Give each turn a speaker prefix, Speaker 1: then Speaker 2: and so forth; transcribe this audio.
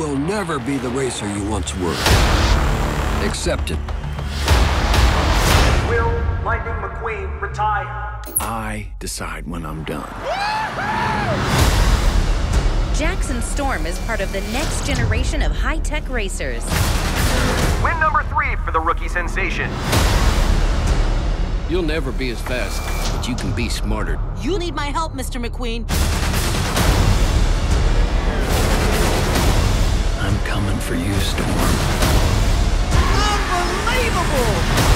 Speaker 1: will never be the racer you once were. Accept it.
Speaker 2: Will Lightning McQueen retire?
Speaker 1: I decide when I'm done.
Speaker 3: Jackson Storm is part of the next generation of high-tech racers.
Speaker 2: Win number 3 for the rookie sensation.
Speaker 1: You'll never be as fast, but you can be smarter.
Speaker 4: You need my help, Mr. McQueen.
Speaker 1: I'm coming for you, Storm.
Speaker 4: Unbelievable!